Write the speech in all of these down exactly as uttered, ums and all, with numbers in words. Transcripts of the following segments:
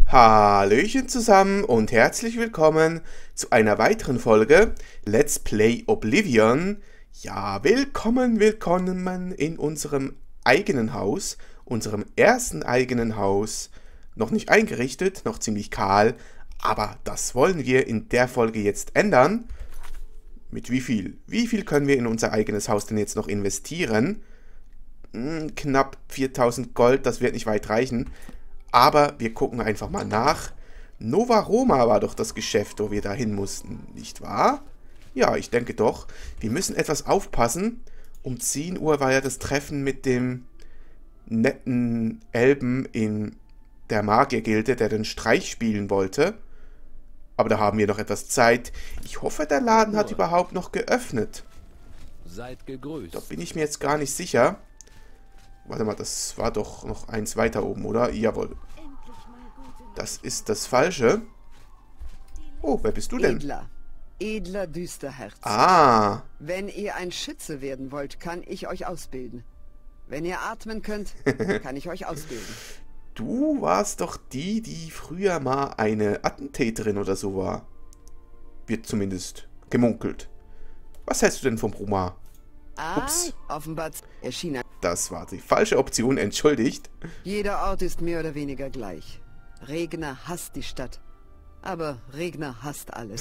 Hallöchen zusammen und herzlich willkommen zu einer weiteren Folge Let's Play Oblivion. Ja, willkommen, willkommen in unserem eigenen Haus, unserem ersten eigenen Haus. Noch nicht eingerichtet, noch ziemlich kahl, aber das wollen wir in der Folge jetzt ändern. Mit wie viel? Wie viel können wir in unser eigenes Haus denn jetzt noch investieren? Hm, knapp viertausend Gold, das wird nicht weit reichen. Aber wir gucken einfach mal nach. Nova Roma war doch das Geschäft, wo wir da hin mussten, nicht wahr? Ja, ich denke doch. Wir müssen etwas aufpassen. Um zehn Uhr war ja das Treffen mit dem netten Elben in der Magiergilde, der den Streich spielen wollte. Aber da haben wir noch etwas Zeit. Ich hoffe, der Laden hat überhaupt noch geöffnet. Seid gegrüßt. Da bin ich mir jetzt gar nicht sicher. Warte mal, das war doch noch eins weiter oben, oder? Jawohl. Das ist das Falsche. Oh, wer bist du denn? Edler. Edler Düsterherz. Ah. Wenn ihr ein Schütze werden wollt, kann ich euch ausbilden. Wenn ihr atmen könnt, kann ich euch ausbilden. Du warst doch die, die früher mal eine Attentäterin oder so war. Wird zumindest gemunkelt. Was hältst du denn vom Bruma? Ah, Ups. offenbar erschien ein... Das war die falsche Option, entschuldigt. Jeder Ort ist mehr oder weniger gleich. Regner hasst die Stadt. Aber Regner hasst alles.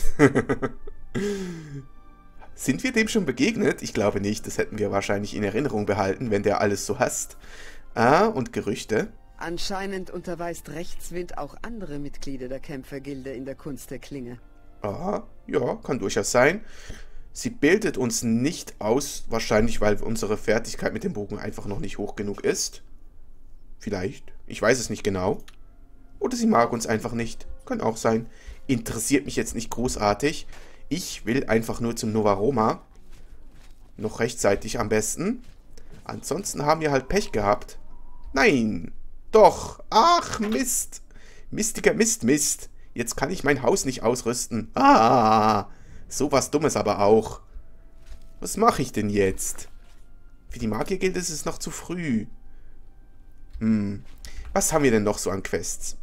Sind wir dem schon begegnet? Ich glaube nicht. Das hätten wir wahrscheinlich in Erinnerung behalten, wenn der alles so hasst. Ah, und Gerüchte. Anscheinend unterweist Rechtswind auch andere Mitglieder der Kämpfergilde in der Kunst der Klinge. Aha, ja, kann durchaus sein. Sie bildet uns nicht aus, wahrscheinlich weil unsere Fertigkeit mit dem Bogen einfach noch nicht hoch genug ist. Vielleicht, ich weiß es nicht genau. Oder sie mag uns einfach nicht, kann auch sein. Interessiert mich jetzt nicht großartig. Ich will einfach nur zum Nova Roma. Noch rechtzeitig am besten. Ansonsten haben wir halt Pech gehabt. Nein, doch, ach Mist. Mistiger Mist, Mist. Jetzt kann ich mein Haus nicht ausrüsten. Ah, sowas Dummes aber auch. Was mache ich denn jetzt? Für die Magiergilde ist es noch zu früh. Hm, was haben wir denn noch so an Quests?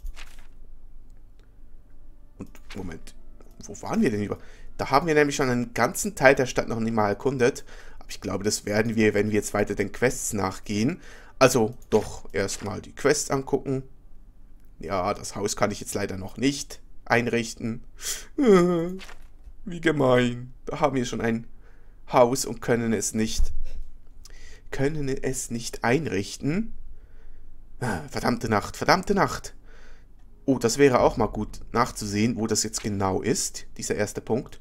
Und, Moment, wo waren wir denn über? Da haben wir nämlich schon einen ganzen Teil der Stadt noch nicht mal erkundet. Aber ich glaube, das werden wir, wenn wir jetzt weiter den Quests nachgehen. Also, doch erstmal die Quests angucken. Ja, das Haus kann ich jetzt leider noch nicht einrichten. Wie gemein. Da haben wir schon ein Haus und können es nicht können es nicht einrichten. Verdammte Nacht, verdammte Nacht. Oh, das wäre auch mal gut nachzusehen, wo das jetzt genau ist, dieser erste Punkt.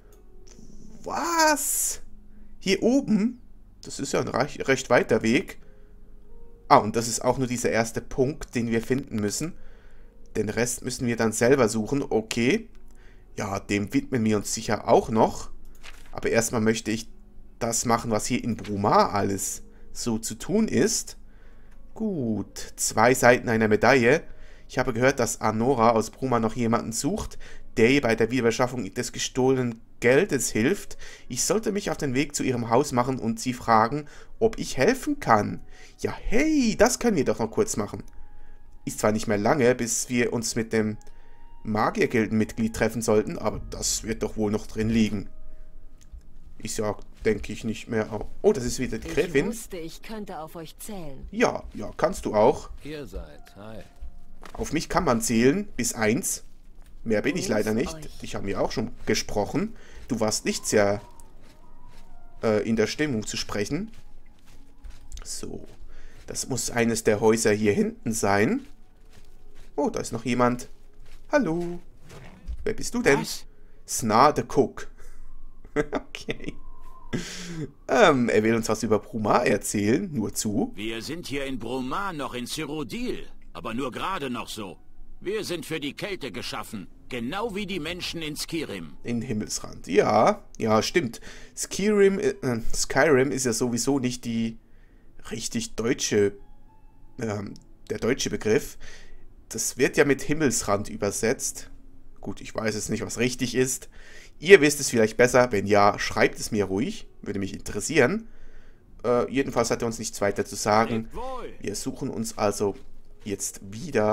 Was? Hier oben? Das ist ja ein recht, recht weiter Weg. Ah, und das ist auch nur dieser erste Punkt, den wir finden müssen. Den Rest müssen wir dann selber suchen. Okay. Ja, dem widmen wir uns sicher auch noch. Aber erstmal möchte ich das machen, was hier in Bruma alles so zu tun ist. Gut, zwei Seiten einer Medaille. Ich habe gehört, dass Anora aus Bruma noch jemanden sucht, der ihr bei der Wiederbeschaffung des gestohlenen Geldes hilft. Ich sollte mich auf den Weg zu ihrem Haus machen und sie fragen, ob ich helfen kann. Ja, hey, das können wir doch noch kurz machen. Ist zwar nicht mehr lange, bis wir uns mit dem Magiergildenmitglied treffen sollten, aber das wird doch wohl noch drin liegen. Ich sag, denke ich nicht mehr. Oh, das ist wieder die Gräfin. Ich wusste, ich könnte auf euch zählen. Ja, ja, kannst du auch. Ihr seid, hi. Auf mich kann man zählen, bis eins. Mehr bin ich Grüß leider nicht. euch. Ich habe mir auch schon gesprochen. Du warst nicht sehr äh, in der Stimmung zu sprechen. So, das muss eines der Häuser hier hinten sein. Oh, da ist noch jemand. Hallo. Wer bist du denn? Was? Snar the Cook. Okay. Ähm, er will uns was über Bruma erzählen. Nur zu. Wir sind hier in Bruma noch in Cyrodiil, aber nur gerade noch so. Wir sind für die Kälte geschaffen, genau wie die Menschen in Skyrim. In Himmelsrand. Ja, ja, stimmt. Skyrim, äh, Skyrim ist ja sowieso nicht die richtig deutsche, ähm, der deutsche Begriff. Das wird ja mit Himmelsrand übersetzt. Gut, ich weiß jetzt nicht, was richtig ist. Ihr wisst es vielleicht besser. Wenn ja, schreibt es mir ruhig. Würde mich interessieren. Äh, jedenfalls hat er uns nichts weiter zu sagen. Lebt wohl. Wir suchen uns also jetzt wieder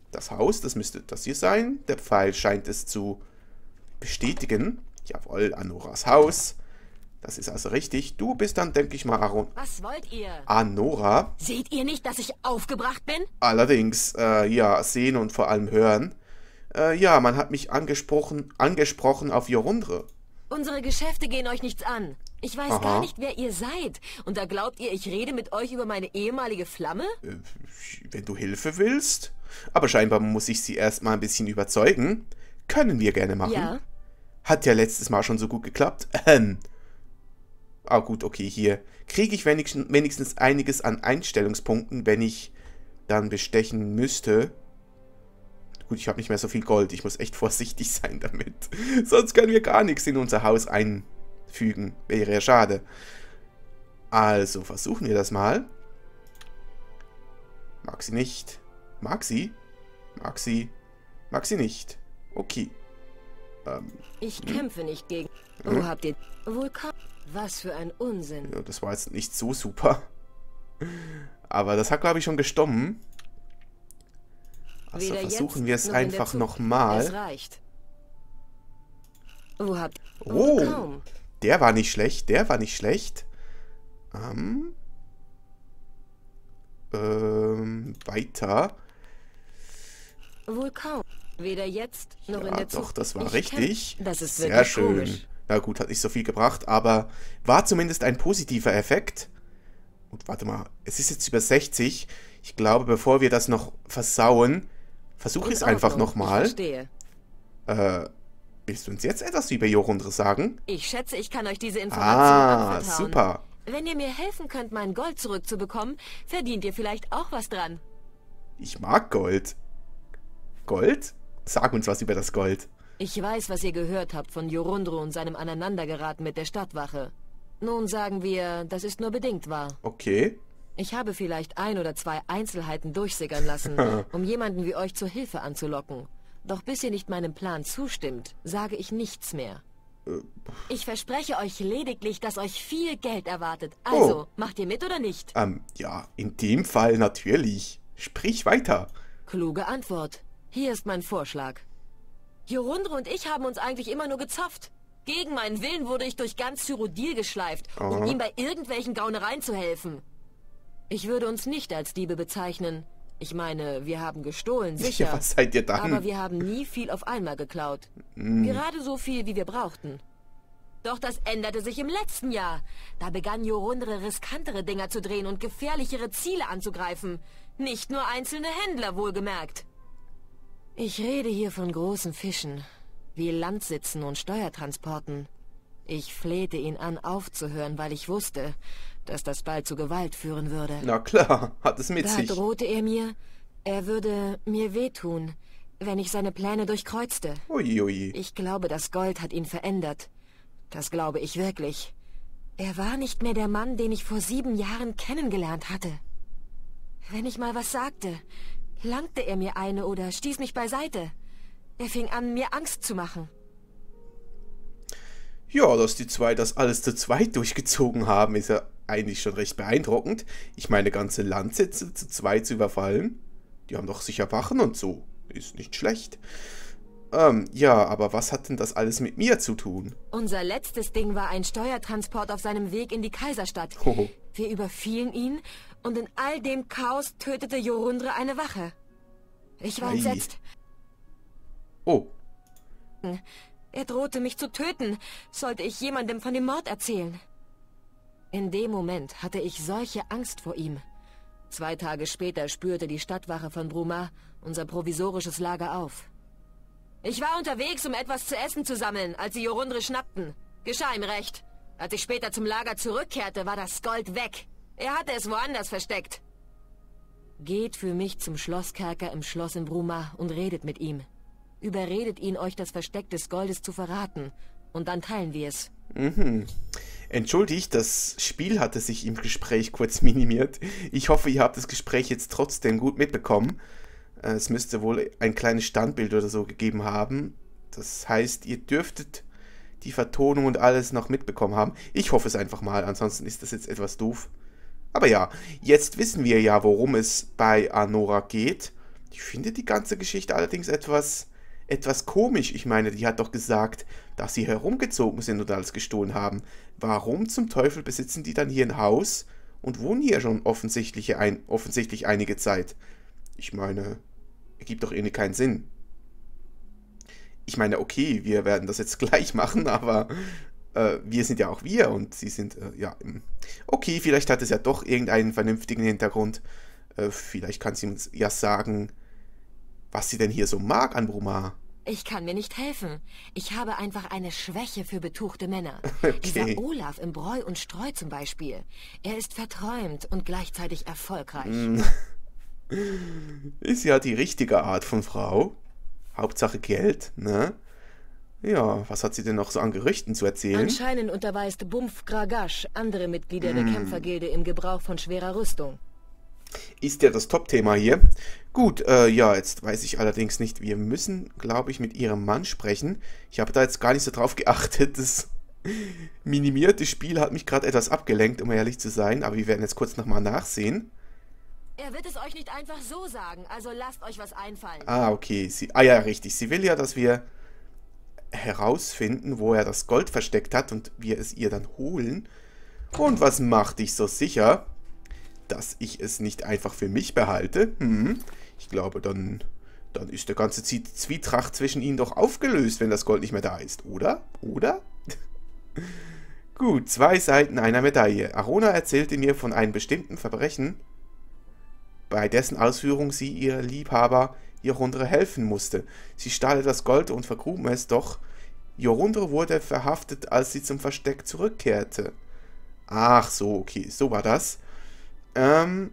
das Haus, das müsste das hier sein. Der Pfeil scheint es zu bestätigen. Jawohl, Anoras Haus. Das ist also richtig. Du bist dann, denke ich mal, Aron Was wollt ihr? Anora. Seht ihr nicht, dass ich aufgebracht bin? Allerdings, äh, ja, sehen und vor allem hören. Äh, ja, man hat mich angesprochen, angesprochen auf Jorundre. Unsere Geschäfte gehen euch nichts an. Ich weiß Aha. gar nicht, wer ihr seid. Und da glaubt ihr, ich rede mit euch über meine ehemalige Flamme? Äh, wenn du Hilfe willst. Aber scheinbar muss ich sie erstmal ein bisschen überzeugen. Können wir gerne machen. Ja. Hat ja letztes Mal schon so gut geklappt. Ähm. Ah gut, okay, hier kriege ich wenigstens, wenigstens einiges an Einstellungspunkten, wenn ich dann bestechen müsste. Gut, ich habe nicht mehr so viel Gold. Ich muss echt vorsichtig sein damit. Sonst können wir gar nichts in unser Haus einfügen. Wäre ja schade. Also, versuchen wir das mal. Mag sie nicht. Mag sie? Mag sie? Mag sie nicht. Okay. Ähm, Ich kämpfe nicht gegen... Hm? Oh, habt ihr... Wohl kaum... Was für ein Unsinn. ja, das war jetzt nicht so super. Aber das hat, glaube ich, schon gestommen. Also Weder versuchen jetzt wir es noch in der einfach Zukunft. Es nochmal. reicht. Oh, habt... Oh, Wohl kaum. der war nicht schlecht, der war nicht schlecht. Ähm, ähm, weiter. Wohl kaum. Weder jetzt noch in Ja, der doch, Zukunft. das war Ich richtig. kämpf- Das ist Sehr wirklich schön. komisch. Na gut, hat nicht so viel gebracht, aber war zumindest ein positiver Effekt. Und warte mal, es ist jetzt über sechzig. Ich glaube, bevor wir das noch versauen, versuche ich es In einfach Ordnung, nochmal. Ich verstehe. Äh, willst du uns jetzt etwas über Jorundre sagen? Ich schätze, ich kann euch diese Information Ah, anvertrauen. super. Wenn ihr mir helfen könnt, mein Gold zurückzubekommen, verdient ihr vielleicht auch was dran. Ich mag Gold. Gold? Sag uns was über das Gold. Ich weiß, was ihr gehört habt von Jorundre und seinem Aneinandergeraten mit der Stadtwache. Nun sagen wir, das ist nur bedingt wahr. Okay. Ich habe vielleicht ein oder zwei Einzelheiten durchsickern lassen, um jemanden wie euch zur Hilfe anzulocken. Doch bis ihr nicht meinem Plan zustimmt, sage ich nichts mehr. Ich verspreche euch lediglich, dass euch viel Geld erwartet. Also, Oh. macht ihr mit oder nicht? Ähm, ja, in dem Fall natürlich. Sprich weiter. Kluge Antwort. Hier ist mein Vorschlag. Jorundre und ich haben uns eigentlich immer nur gezopft. Gegen meinen Willen wurde ich durch ganz Cyrodiil geschleift, um Aha. ihm bei irgendwelchen Gaunereien zu helfen. Ich würde uns nicht als Diebe bezeichnen. Ich meine, wir haben gestohlen, sicher. Ja, was seid ihr dann? Aber wir haben nie viel auf einmal geklaut. Gerade so viel, wie wir brauchten. Doch das änderte sich im letzten Jahr. Da begann Jorundre riskantere Dinger zu drehen und gefährlichere Ziele anzugreifen. Nicht nur einzelne Händler, wohlgemerkt. Ich rede hier von großen Fischen, wie Landsitzen und Steuertransporten. Ich flehte ihn an, aufzuhören, weil ich wusste, dass das bald zu Gewalt führen würde. Na klar, hat es mit Da sich. drohte er mir, er würde mir wehtun, wenn ich seine Pläne durchkreuzte. Uiui. Ich glaube, das Gold hat ihn verändert. Das glaube ich wirklich. Er war nicht mehr der Mann, den ich vor sieben Jahren kennengelernt hatte. Wenn ich mal was sagte, langte er mir eine oder stieß mich beiseite. Er fing an, mir Angst zu machen. Ja, dass die zwei das alles zu zweit durchgezogen haben, ist ja eigentlich schon recht beeindruckend. Ich meine, ganze Landsitze zu zweit zu überfallen, die haben doch sicher Wachen und so. Ist nicht schlecht. Ähm, ja, aber was hat denn das alles mit mir zu tun? Unser letztes Ding war ein Steuertransport auf seinem Weg in die Kaiserstadt. Hoho. Wir überfielen ihn und in all dem Chaos tötete Jorundre eine Wache. Ich war Ei. entsetzt. Oh, Er drohte mich zu töten, sollte ich jemandem von dem Mord erzählen. In dem Moment hatte ich solche Angst vor ihm. Zwei Tage später spürte die Stadtwache von Bruma unser provisorisches Lager auf. Ich war unterwegs, um etwas zu essen zu sammeln, als sie Jorundre schnappten. Geschah ihm recht. Als ich später zum Lager zurückkehrte, war das Gold weg. Er hatte es woanders versteckt. Geht für mich zum Schlosskerker im Schloss in Bruma und redet mit ihm. Überredet ihn, euch das Versteck des Goldes zu verraten. Und dann teilen wir es. mhm. Entschuldigt, das Spiel hatte sich im Gespräch kurz minimiert. Ich hoffe, ihr habt das Gespräch jetzt trotzdem gut mitbekommen. Äh, Es müsste wohl ein kleines Standbild oder so gegeben haben. Das heißt, ihr dürftet die Vertonung und alles noch mitbekommen haben. Ich hoffe es einfach mal, ansonsten ist das jetzt etwas doof. Aber ja, jetzt wissen wir ja, worum es bei Anora geht. Ich finde die ganze Geschichte allerdings etwas, etwas komisch. Ich meine, die hat doch gesagt, dass sie herumgezogen sind und alles gestohlen haben. Warum zum Teufel besitzen die dann hier ein Haus und wohnen hier schon offensichtlich, ein, offensichtlich einige Zeit? Ich meine, ergibt doch irgendwie keinen Sinn. Ich meine, okay, wir werden das jetzt gleich machen, aber äh, wir sind ja auch wir und sie sind, äh, ja, okay, vielleicht hat es ja doch irgendeinen vernünftigen Hintergrund. Äh, vielleicht kann sie uns ja sagen, was sie denn hier so mag an Brumar. Ich kann mir nicht helfen. Ich habe einfach eine Schwäche für betuchte Männer. Okay. Dieser Olaf im Bräu und Streu zum Beispiel. Er ist verträumt und gleichzeitig erfolgreich. Ist ja die richtige Art von Frau. Hauptsache Geld, ne? Ja, was hat sie denn noch so an Gerüchten zu erzählen? Anscheinend unterweist Bumpf Gragasch andere Mitglieder der Kämpfergilde im Gebrauch von schwerer Rüstung. Ist ja das Top-Thema hier. Gut, äh, ja, jetzt weiß ich allerdings nicht. Wir müssen, glaube ich, mit ihrem Mann sprechen. Ich habe da jetzt gar nicht so drauf geachtet. Das minimierte Spiel hat mich gerade etwas abgelenkt, um ehrlich zu sein. Aber wir werden jetzt kurz nochmal nachsehen. Er wird es euch nicht einfach so sagen, also lasst euch was einfallen. Ah, okay. Sie, ah ja, richtig. Sie will ja, dass wir herausfinden, wo er das Gold versteckt hat und wir es ihr dann holen. Und was macht dich so sicher, dass ich es nicht einfach für mich behalte? Hm, ich glaube, dann, dann ist der ganze Zwietracht zwischen ihnen doch aufgelöst, wenn das Gold nicht mehr da ist, oder? Oder? Gut, zwei Seiten einer Medaille. Arona erzählte mir von einem bestimmten Verbrechen, bei dessen Ausführung sie ihr Liebhaber Jorundre helfen musste. Sie stahl das Gold und vergruben es, doch Jorundre wurde verhaftet, als sie zum Versteck zurückkehrte. Ach so, okay, so war das. Ähm,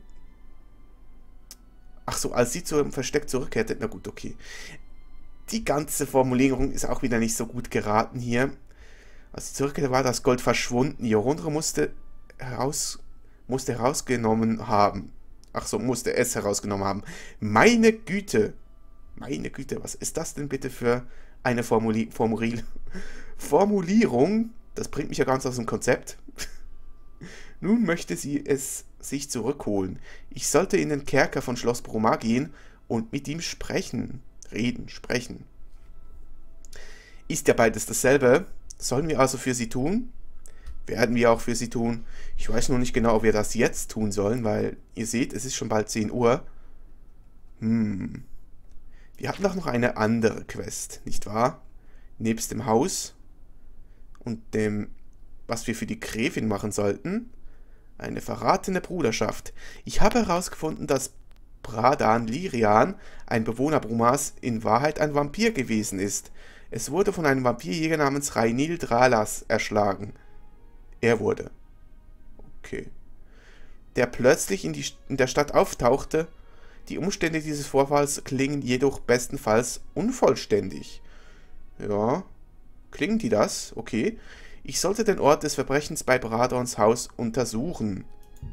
ach so, als sie zum Versteck zurückkehrte, na gut, okay. Die ganze Formulierung ist auch wieder nicht so gut geraten hier. Als sie zurückkehrte, war das Gold verschwunden. Jorundre musste, heraus, musste herausgenommen haben. Ach so, musste es herausgenommen haben. Meine Güte. Meine Güte, was ist das denn bitte für eine Formuli Formuli Formulierung? Das bringt mich ja ganz aus dem Konzept. Nun möchte sie es sich zurückholen. Ich sollte in den Kerker von Schloss Brumar gehen und mit ihm sprechen. Reden, sprechen. Ist ja beides dasselbe. Sollen wir also für sie tun? Werden wir auch für sie tun. Ich weiß nur nicht genau, ob wir das jetzt tun sollen, weil ihr seht, es ist schon bald zehn Uhr. Hm. Wir hatten doch noch eine andere Quest, nicht wahr? Nebst dem Haus und dem, was wir für die Gräfin machen sollten. Eine verratene Bruderschaft. Ich habe herausgefunden, dass Bradan Lirian, ein Bewohner Brumars, in Wahrheit ein Vampir gewesen ist. Es wurde von einem Vampirjäger namens Rainil Dralas erschlagen. Er wurde. Okay. Der plötzlich in, die, in der Stadt auftauchte. Die Umstände dieses Vorfalls klingen jedoch bestenfalls unvollständig. Ja. Klingen die das? Okay. Ich sollte den Ort des Verbrechens bei Bradons Haus untersuchen.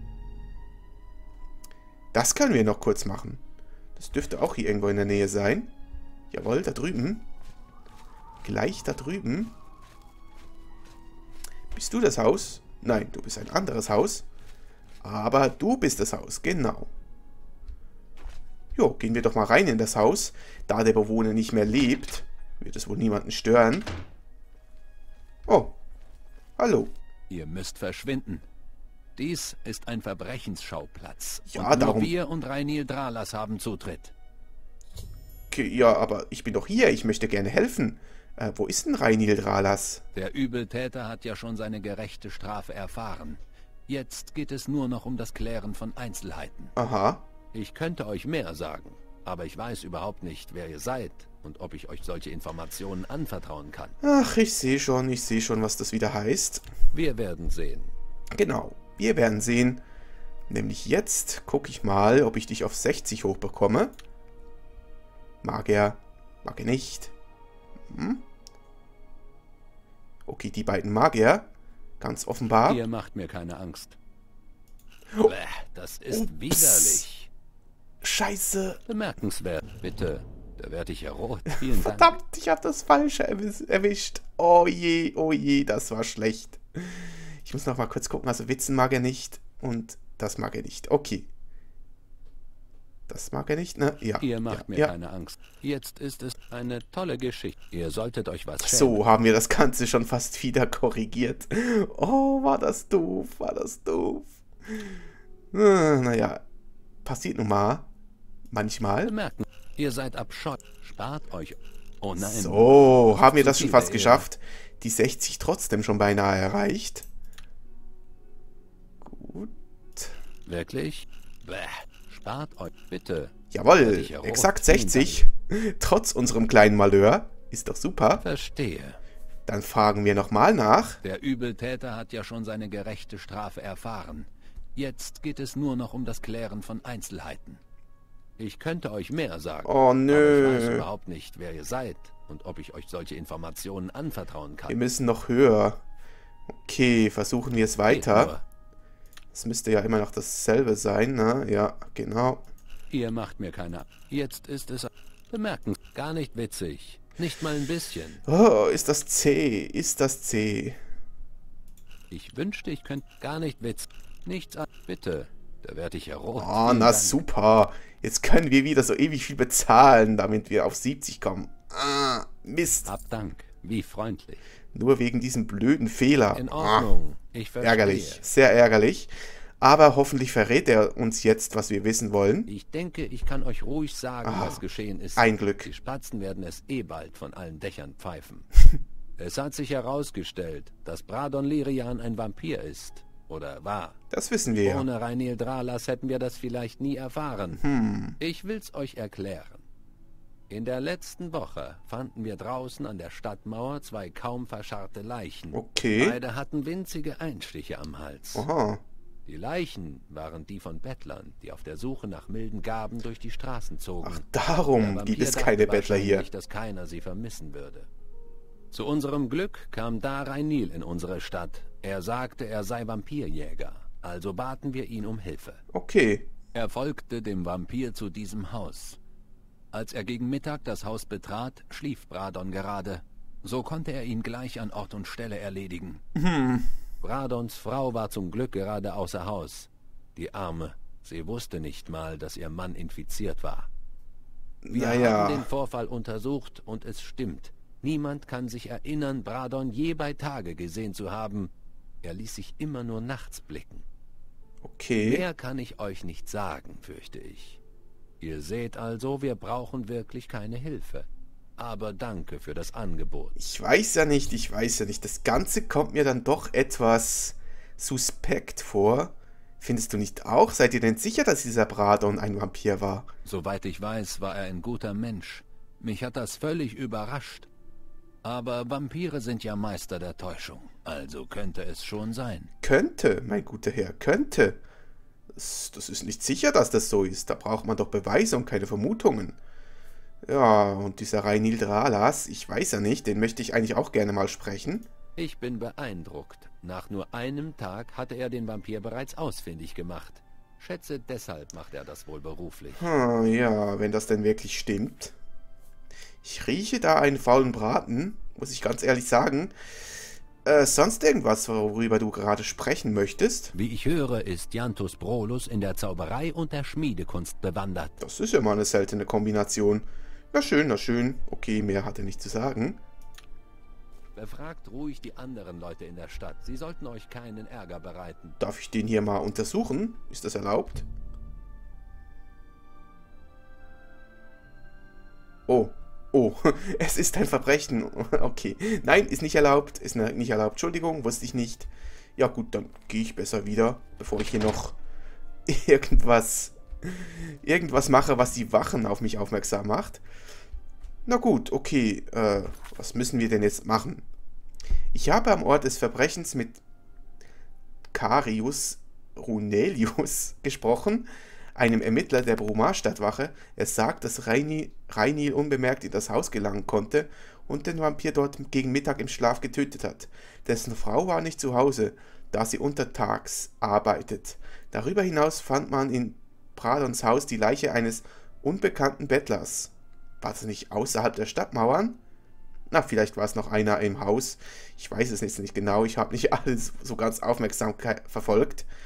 Das können wir noch kurz machen. Das dürfte auch hier irgendwo in der Nähe sein. Jawohl, da drüben. Gleich da drüben. Bist du das Haus? Nein, du bist ein anderes Haus. Aber du bist das Haus, genau. Jo, gehen wir doch mal rein in das Haus. Da der Bewohner nicht mehr lebt, wird es wohl niemanden stören. Oh, hallo. Ihr müsst verschwinden. Dies ist ein Verbrechensschauplatz. Ja, und nur darum... wir und Rainil Dralas haben Zutritt. Okay, ja, aber ich bin doch hier. Ich möchte gerne helfen. Äh, wo ist denn Rainil Dralas? Der Übeltäter hat ja schon seine gerechte Strafe erfahren. Jetzt geht es nur noch um das Klären von Einzelheiten. Aha. Ich könnte euch mehr sagen, aber ich weiß überhaupt nicht, wer ihr seid und ob ich euch solche Informationen anvertrauen kann. Ach, ich sehe schon, ich sehe schon, was das wieder heißt. Wir werden sehen. Genau, wir werden sehen. Nämlich jetzt gucke ich mal, ob ich dich auf sechzig hochbekomme. Mag er, mag er nicht. Hm? Okay, die beiden mag er. Ganz offenbar. Ihr macht mir keine Angst. Oh. Bäh, das ist Ups. widerlich. Scheiße. Bemerkenswert. Bitte, da werde ich ja rot. Vielen Dank. Verdammt, ich habe das Falsche erwis- erwischt. Oh je, oh je, das war schlecht. Ich muss noch mal kurz gucken. Also Witzen mag er nicht und das mag er nicht. Okay. Das mag er nicht, ne? Ja. Ihr macht ja, mir ja. keine Angst. Jetzt ist es eine tolle Geschichte. Ihr solltet euch was schämen. So haben wir das Ganze schon fast wieder korrigiert. Oh, war das doof, war das doof. Naja, passiert nun mal. Manchmal. Bemerken, ihr seid abscheulich. Spart euch. Oh nein. So, haben wir Zu das schon viel fast Ehre. geschafft. Die sechzig trotzdem schon beinahe erreicht. Gut. Wirklich? Bäh. Spart euch bitte. Jawohl, Werde ich errot. exakt Vielen sechzig. Trotz unserem kleinen Malheur. Ist doch super. Verstehe. Dann fragen wir nochmal nach. Der Übeltäter hat ja schon seine gerechte Strafe erfahren. Jetzt geht es nur noch um das Klären von Einzelheiten. Ich könnte euch mehr sagen. Oh, nö. Aber ich weiß überhaupt nicht, wer ihr seid und ob ich euch solche Informationen anvertrauen kann. Wir müssen noch höher. Okay, versuchen wir es Geht weiter. nur. Das müsste ja immer noch dasselbe sein, ne? Ja, genau. Ihr macht mir keine... Jetzt ist es... Bemerken, gar nicht witzig. Nicht mal ein bisschen. Oh, ist das C? Ist das C? Ich wünschte, ich könnte... Gar nicht witzig. Nichts an... Bitte. Da werde ich errot. Oh, Vielen na Dank. super. Jetzt können wir wieder so ewig viel bezahlen, damit wir auf siebzig kommen. Ah, Mist. Hab Dank. Wie freundlich. Nur wegen diesem blöden Fehler. In Ah, Ordnung. Ich verstehe. ärgerlich. Sehr ärgerlich. Aber hoffentlich verrät er uns jetzt, was wir wissen wollen. Ich denke, ich kann euch ruhig sagen, Ah, was geschehen ist. ein Glück. Die Spatzen werden es eh bald von allen Dächern pfeifen. Es hat sich herausgestellt, dass Bradon Lirian ein Vampir ist. Oder war. Das wissen wir ja. Ohne Rhaenil Dralas hätten wir das vielleicht nie erfahren. Hm. Ich will's euch erklären. In der letzten Woche fanden wir draußen an der Stadtmauer zwei kaum verscharrte Leichen. Okay. Beide hatten winzige Einstiche am Hals. Aha. Die Leichen waren die von Bettlern, die auf der Suche nach milden Gaben durch die Straßen zogen. Ach, Der darum Vampir gibt es dachte keine Bettler hier. wahrscheinlich, dass keiner sie vermissen würde. Zu unserem Glück kam da Rhaenil in unsere Stadt. Er sagte, er sei Vampirjäger, also baten wir ihn um Hilfe. Okay. Er folgte dem Vampir zu diesem Haus. Als er gegen Mittag das Haus betrat, schlief Bradon gerade. So konnte er ihn gleich an Ort und Stelle erledigen. Hm. Bradons Frau war zum Glück gerade außer Haus. Die Arme, sie wusste nicht mal, dass ihr Mann infiziert war. Wir Naja. haben den Vorfall untersucht und es stimmt. Niemand kann sich erinnern, Bradon je bei Tage gesehen zu haben. Er ließ sich immer nur nachts blicken. Okay. Mehr kann ich euch nicht sagen, fürchte ich. Ihr seht also, wir brauchen wirklich keine Hilfe. Aber danke für das Angebot. Ich weiß ja nicht, ich weiß ja nicht. Das Ganze kommt mir dann doch etwas suspekt vor. Findest du nicht auch? Seid ihr denn sicher, dass dieser Bradon ein Vampir war? Soweit ich weiß, war er ein guter Mensch. Mich hat das völlig überrascht. Aber Vampire sind ja Meister der Täuschung. Also könnte es schon sein. Könnte, mein guter Herr, könnte. Das, das ist nicht sicher, dass das so ist. Da braucht man doch Beweise und keine Vermutungen. Ja, und dieser Rhaenil Dralas, ich weiß ja nicht, den möchte ich eigentlich auch gerne mal sprechen. Ich bin beeindruckt. Nach nur einem Tag hatte er den Vampir bereits ausfindig gemacht. Schätze, deshalb macht er das wohl beruflich. Hm, ja, wenn das denn wirklich stimmt. Ich rieche da einen faulen Braten, muss ich ganz ehrlich sagen. Äh, sonst irgendwas, worüber du gerade sprechen möchtest? Wie ich höre, ist Jantus Brolus in der Zauberei und der Schmiedekunst bewandert. Das ist ja mal eine seltene Kombination. Na schön, na schön. Okay, mehr hat er nicht zu sagen. Befragt ruhig die anderen Leute in der Stadt. Sie sollten euch keinen Ärger bereiten. Darf ich den hier mal untersuchen? Ist das erlaubt? Oh, oh, es ist ein Verbrechen. Okay, nein, ist nicht erlaubt. Ist nicht erlaubt. Entschuldigung, wusste ich nicht. Ja gut, dann gehe ich besser wieder, bevor ich hier noch irgendwas, irgendwas mache, was die Wachen auf mich aufmerksam macht. Na gut, okay, äh, was müssen wir denn jetzt machen? Ich habe am Ort des Verbrechens mit Carius Runelius gesprochen, einem Ermittler der Brumar-Stadtwache. Er sagt, dass Rhaenil, Rhaenil unbemerkt in das Haus gelangen konnte und den Vampir dort gegen Mittag im Schlaf getötet hat. Dessen Frau war nicht zu Hause, da sie untertags arbeitet. Darüber hinaus fand man in Bradons Haus die Leiche eines unbekannten Bettlers. War das nicht außerhalb der Stadtmauern? Na, vielleicht war es noch einer im Haus. Ich weiß es jetzt nicht genau. Ich habe nicht alles so ganz aufmerksam verfolgt.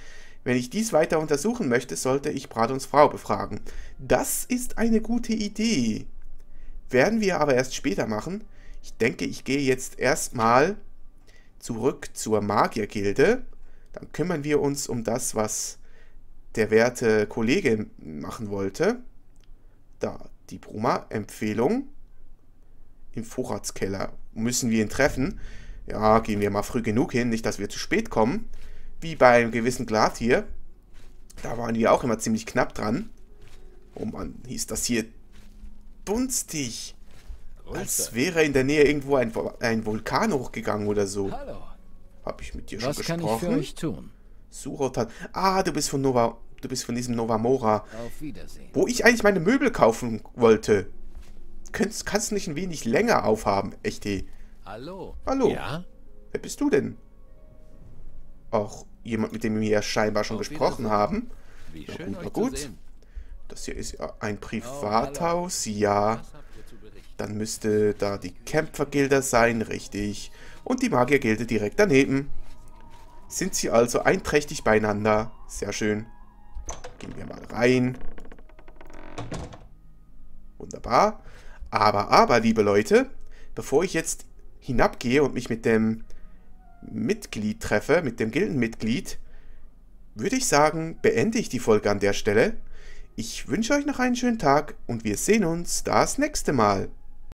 Wenn ich dies weiter untersuchen möchte, sollte ich Bradons Frau befragen. Das ist eine gute Idee. Werden wir aber erst später machen. Ich denke, ich gehe jetzt erstmal zurück zur Magiergilde. Dann kümmern wir uns um das, was der werte Kollege machen wollte. Da, die Bruma-Empfehlung. Im Vorratskeller müssen wir ihn treffen. Ja, gehen wir mal früh genug hin, nicht, dass wir zu spät kommen. Wie bei einem gewissen Glad hier. Da waren wir auch immer ziemlich knapp dran. Oh Mann, hieß das hier dunstig. Als wäre in der Nähe irgendwo ein, ein Vulkan hochgegangen oder so. Hallo. Hab ich mit dir Was schon kann gesprochen? ich für euch tun? Surotan. Ah, du bist von Nova. Du bist von diesem Novamora. Auf Wiedersehen. Wo ich eigentlich meine Möbel kaufen wollte. Könntest, kannst du nicht ein wenig länger aufhaben, echte? Hallo. Hallo. Ja? Wer bist du denn? Auch jemand, mit dem wir ja scheinbar schon Auf gesprochen Wiedersehen. haben. Wie Na schön gut, na euch gut. zu sehen. Das hier ist ja ein Privathaus, ja. Was habt ihr zu berichten? Dann müsste da die Kämpfergilde sein, richtig. Und die Magiergilde direkt daneben. Sind sie also einträchtig beieinander. Sehr schön. Gehen wir mal rein. Wunderbar. Aber, aber, liebe Leute, bevor ich jetzt hinabgehe und mich mit dem Mitglied treffe, mit dem Gildenmitglied, würde ich sagen, beende ich die Folge an der Stelle. Ich wünsche euch noch einen schönen Tag und wir sehen uns das nächste Mal.